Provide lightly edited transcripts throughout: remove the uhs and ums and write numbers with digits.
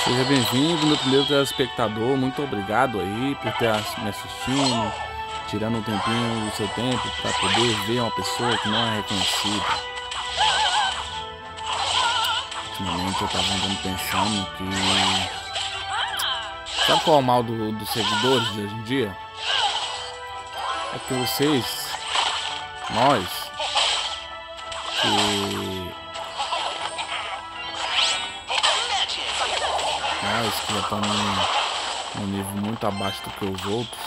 Seja bem-vindo, meu primeiro telespectador. Muito obrigado aí por ter me assistindo, tirando um tempinho do seu tempo para poder ver uma pessoa que não é reconhecida. Ultimamente eu tava andando pensando que... Sabe qual é o mal dos seguidores de hoje em dia? É que vocês, nós, que já estão num nível muito abaixo do que os outros,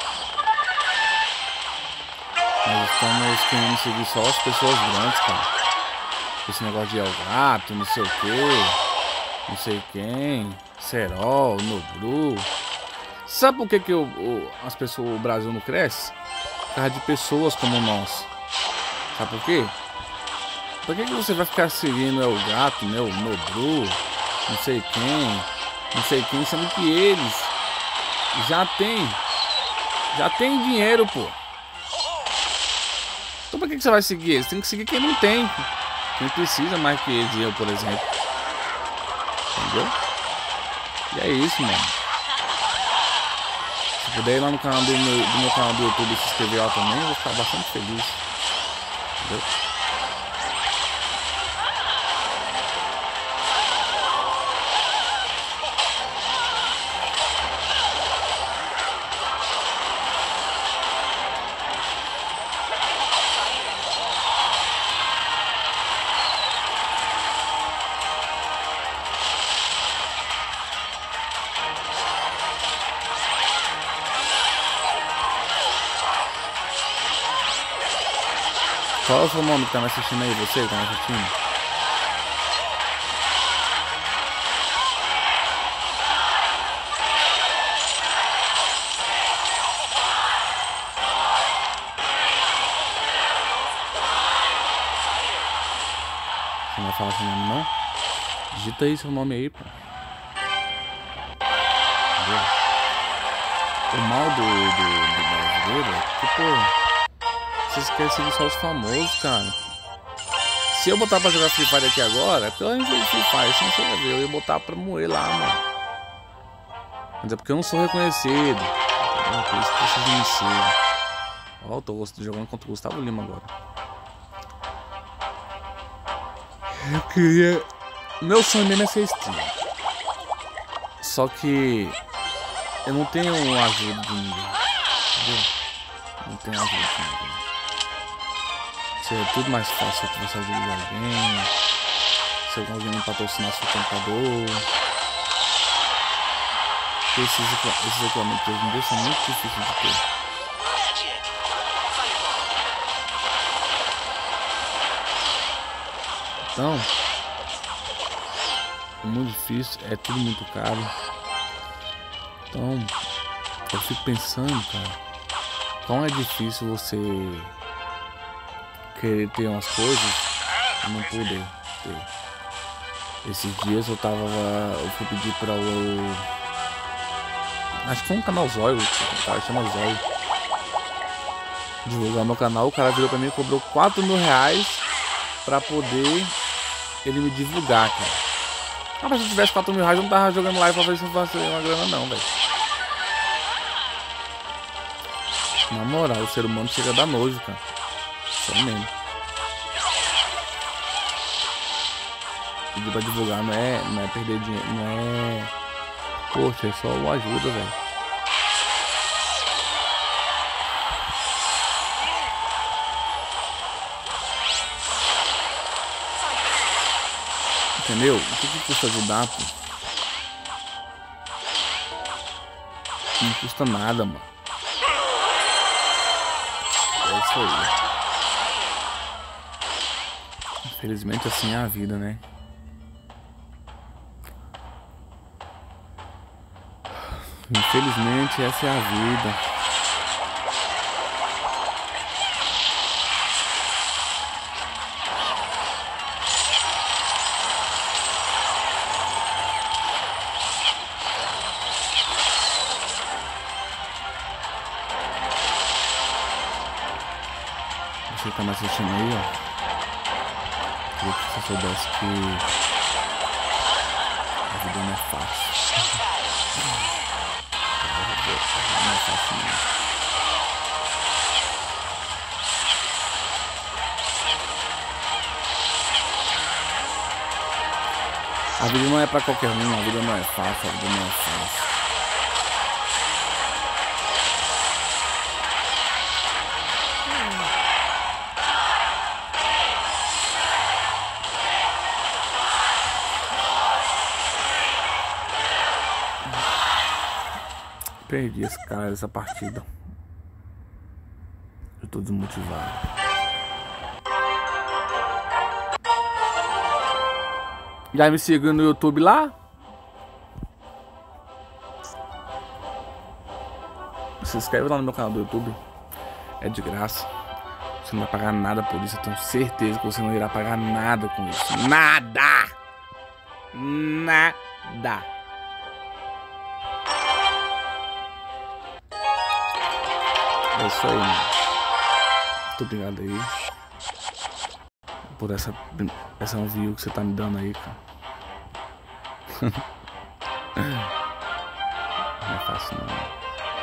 nós estamos querendo seguir só as pessoas grandes, cara. Esse negócio de El Gato, não sei o que, não sei quem, Serol, Nobru. Sabe por que as pessoas, o Brasil não cresce? Por causa de pessoas como nós. Sabe por quê? Por que você vai ficar seguindo El Gato, né, o Nobru, não sei quem, sendo que eles já tem dinheiro, pô. Então pra que você vai seguir eles? Tem que seguir quem não tem, quem precisa mais que eles, eu, por exemplo. Entendeu? E é isso, mano. Se puder ir lá no canal do meu canal do YouTube e se inscrever lá também, eu vou ficar bastante feliz. Entendeu? Qual é o seu nome que tá me assistindo aí? Você que tá me assistindo? Você não vai falar seu nome não? Digita aí seu nome aí, pô. Entendeu? O mal do brasileiro é que, pô, vocês querem seguir só os famosos, cara. Se eu botar pra jogar Free Fire aqui agora, é porque eu não jogo Free Fire, senão você vai ver, eu ia botar pra moer lá, mano. Mas é porque eu não sou reconhecido, entendeu? Por isso que vocês me sigam. Ó, eu tô jogando contra o Gustavo Lima agora. Eu queria... Meu sonho mesmo é ser streamer. Só que... eu não tenho ajuda de ninguém, entendeu? Não tenho ajuda de ninguém. Seria tudo mais fácil se eu tivesse ajuda de alguém, se alguém me patrocinasse o computador. Porque esses equipamentos hoje em dia são muito difíceis de ter. Então, é muito difícil, é tudo muito caro. Então, eu fico pensando, cara, como é difícil você querer ter umas coisas e não poder ter. Esses dias eu fui pedir para o... acho que foi um canal Zóio, o cara chama Zóio, divulgar meu canal. O cara virou pra mim e cobrou 4 mil reais pra poder ele me divulgar, cara. Mas se eu tivesse 4 mil reais eu não tava jogando live pra ver se eu faço uma grana não, velho. Na moral, o ser humano chega a dar nojo, cara. Só mesmo. Pedir pra divulgar não é perder dinheiro, não é... Poxa, é só uma ajuda, velho. Entendeu? O que custa ajudar, pô? Não custa nada, mano. É isso aí. Infelizmente assim é a vida, né? Infelizmente essa é a vida. Você que tá me assistindo aí, ó. Queria que você soubesse que a vida não é fácil. Não é fácil não. A vida não é pra qualquer um, a vida não é fácil, a vida não é fácil. Perdi esse cara, essa partida. Eu tô desmotivado. Já me seguiu no YouTube lá? Se inscreve lá no meu canal do YouTube. É de graça. Você não vai pagar nada por isso. Eu tenho certeza que você não irá pagar nada com isso. Nada! Nada! É isso aí, mano. Muito obrigado aí por essa view que você tá me dando aí, cara. Não é fácil não.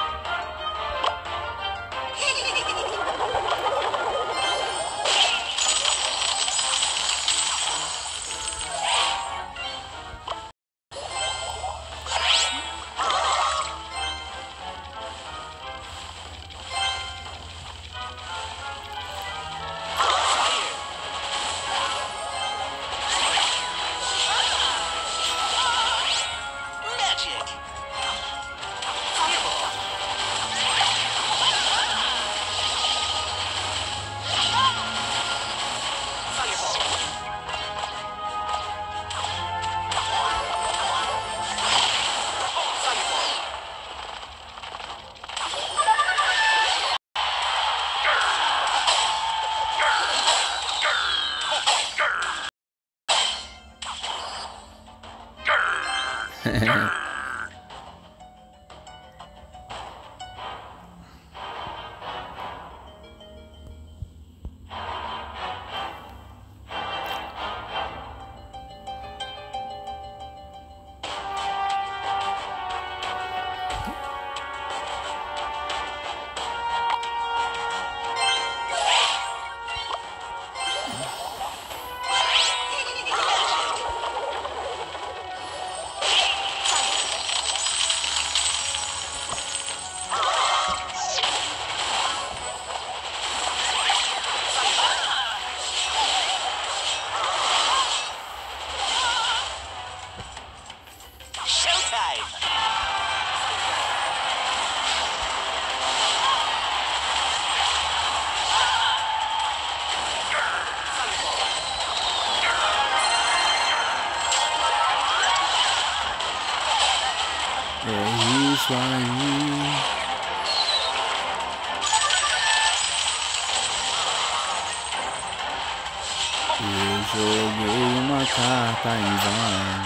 É isso aí. Eu joguei uma carta em vão,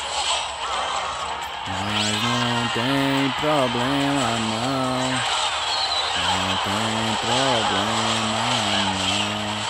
mas não tem problema não. Não tem problema não.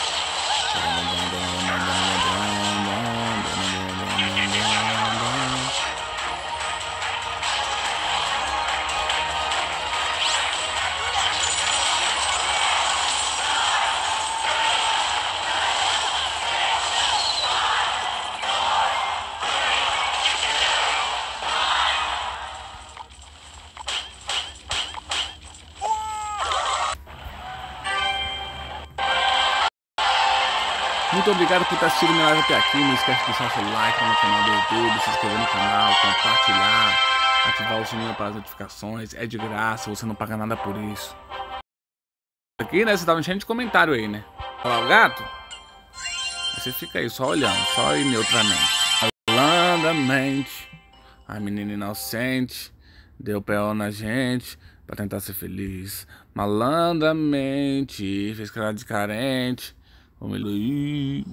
Muito obrigado por estar assistindo minha live até aqui. Não esquece de deixar seu like no canal do YouTube, se inscrever no canal, compartilhar, ativar o sininho para as notificações. É de graça, você não paga nada por isso. Aqui, né, você tá enchendo de comentário aí, né? Olha lá o gato. Aí você fica aí só olhando, só aí neutramente. Malandamente, a menina inocente deu P.O. na gente pra tentar ser feliz. Malandramente, fez cara de carente. Vamos